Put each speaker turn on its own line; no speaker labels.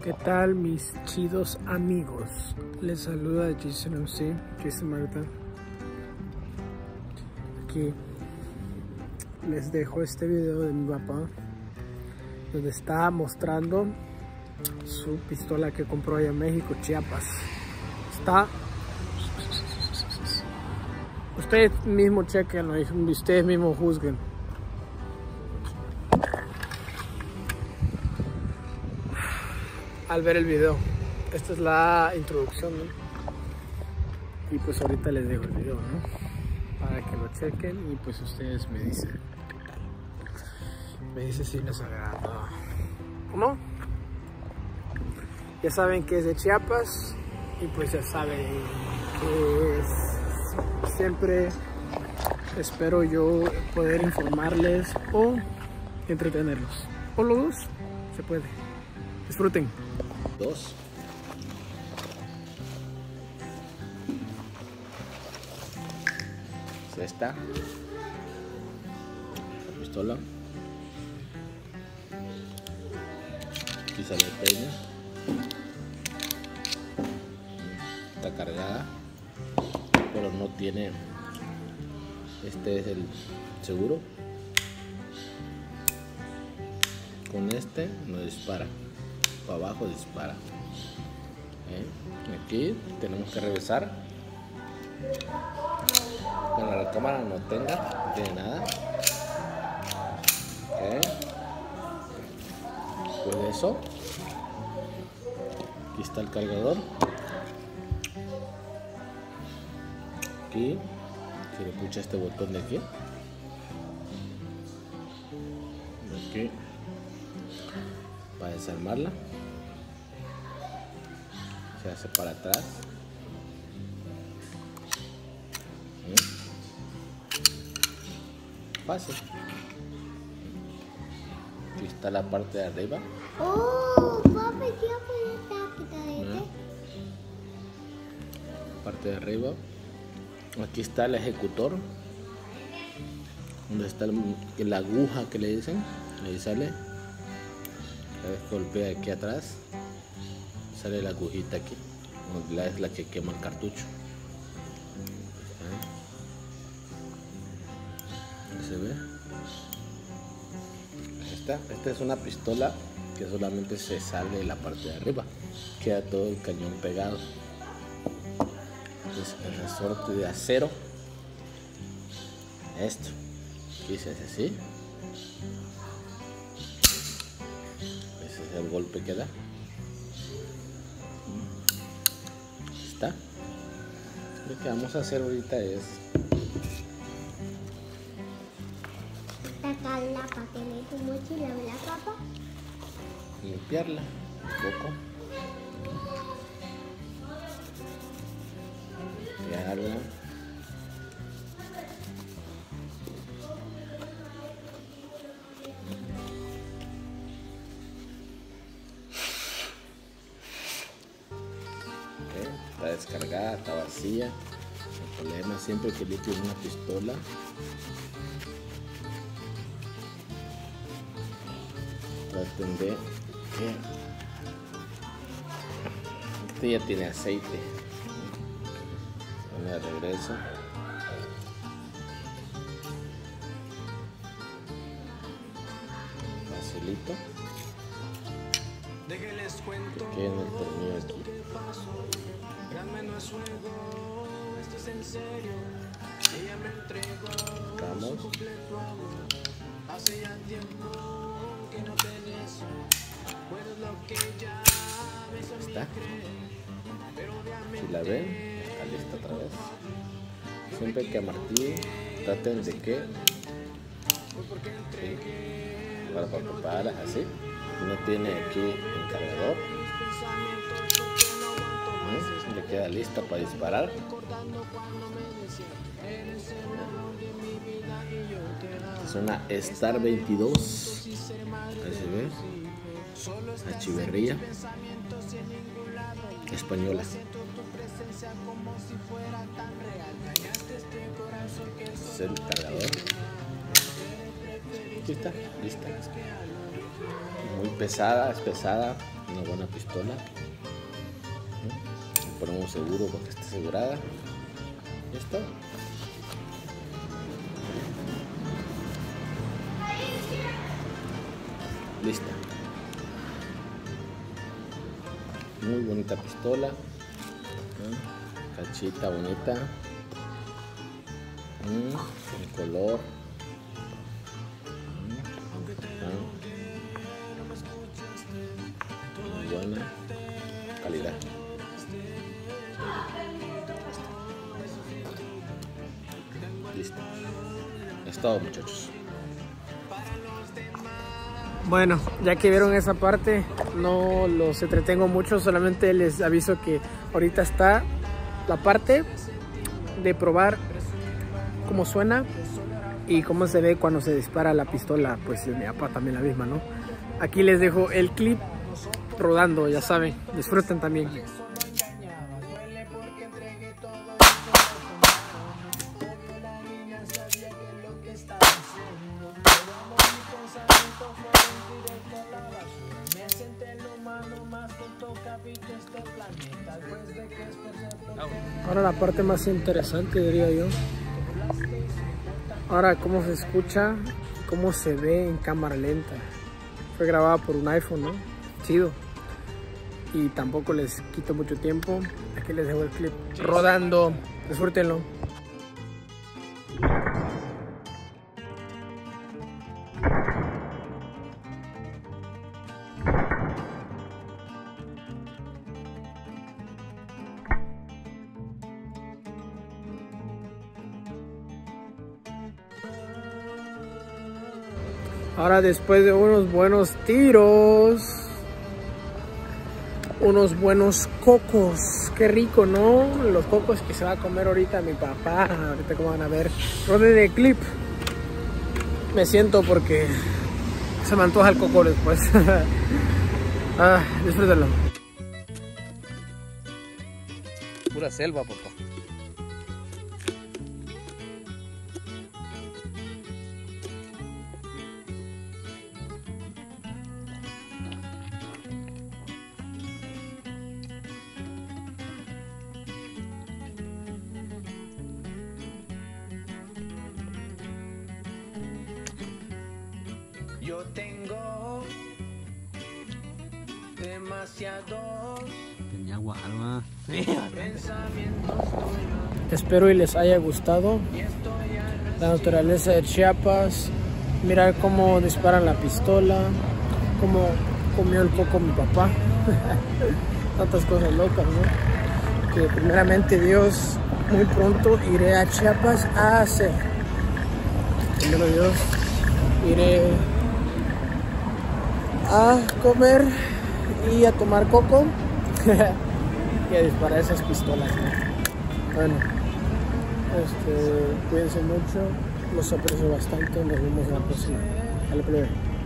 ¿Qué tal mis chidos amigos? Les saluda Jason MC, Jason Marta. Aquí les dejo este video de mi papá, donde está mostrando su pistola que compró allá en México, Chiapas. Está... Ustedes mismos chequenlo y ustedes mismos juzguen. Al ver el video, esta es la introducción, ¿no? Y pues ahorita les dejo el video, ¿no? Para que lo chequen y pues ustedes me dicen si les agrada o no. Ya saben que es de Chiapas y pues ya saben que siempre espero yo poder informarles o entretenerlos, o los dos, se puede. Disfruten.
Dos. Es esta. La pistola. Aquí sale el peine. Está cargada, pero no tiene. Este es el seguro. Con este no dispara. Para abajo dispara. Aquí tenemos que revisar que la cámara no tiene nada. Después de eso, aquí está el cargador. Aquí se le pucha este botón de aquí. Aquí para desarmarla. Se hace para atrás. Fácil. Aquí está la parte de arriba.
Oh, papi, quiero poner
Parte de arriba. Aquí está el ejecutor. Donde está la aguja que le dicen. Ahí sale. Golpea aquí atrás. Sale la agujita aquí, es la que quema el cartucho. ¿Se ve? Esta es una pistola que solamente se sale de la parte de arriba, queda todo el cañón pegado. Es el resorte de acero. Esto aquí se hace así. Ese es el golpe que da. Está. Lo que vamos a hacer ahorita es
sacarla para que me tu mochila de la papa.
Limpiarla un poco. Limpiarla. Está descargada, está vacía. No hay problema, siempre que limpies una pistola traten de que este ya tiene aceite. Pone de regreso. Facilito. Que quede en el tornillo aquí. Sacamos. Está. Si la ven, está lista otra vez. Siempre que amartillen, traten de que para prepararla así. No tiene aquí el cargador. Le queda lista para disparar. Es una Star 22. Ahí se ve. La chiverría española. Es el cargador. Aquí está, lista. Muy pesada, es pesada, una buena pistola. Le ponemos seguro para que esté asegurada. Ya está. Lista. Muy bonita pistola. Cachita bonita. El color. Muy buena calidad. Listo. Es todo, muchachos.
Bueno, ya que vieron esa parte, no los entretengo mucho, solamente les aviso que ahorita está la parte de probar cómo suena y cómo se ve cuando se dispara la pistola, pues mi papá también la misma, ¿no? Aquí les dejo el clip rodando, ya saben, disfruten también. Ahora la parte más interesante, diría yo. Ahora cómo se escucha, cómo se ve en cámara lenta. Fue grabada por un iPhone, ¿no? Chido. Y tampoco les quito mucho tiempo. Aquí les dejo el clip rodando. Disfrútenlo. Ahora después de unos buenos tiros, unos buenos cocos, qué rico, ¿no? Los cocos que se va a comer ahorita mi papá, ahorita como van a ver. Roden de clip. Me siento porque se me antoja el coco después. Disfrútenlo.
Pura selva, papá.
Yo tengo demasiados pensamientos tuyos.
Espero y les haya gustado la naturaleza de Chiapas, mirar cómo disparan la pistola, cómo comió el coco mi papá, tantas cosas locas, ¿no? Que primeramente Dios, muy pronto iré a Chiapas a hacer. Primero Dios, iré a comer y a tomar coco y a disparar esas pistolas, ¿no? Bueno, cuídense mucho, los aprecio bastante, nos vemos en la próxima. Hasta luego.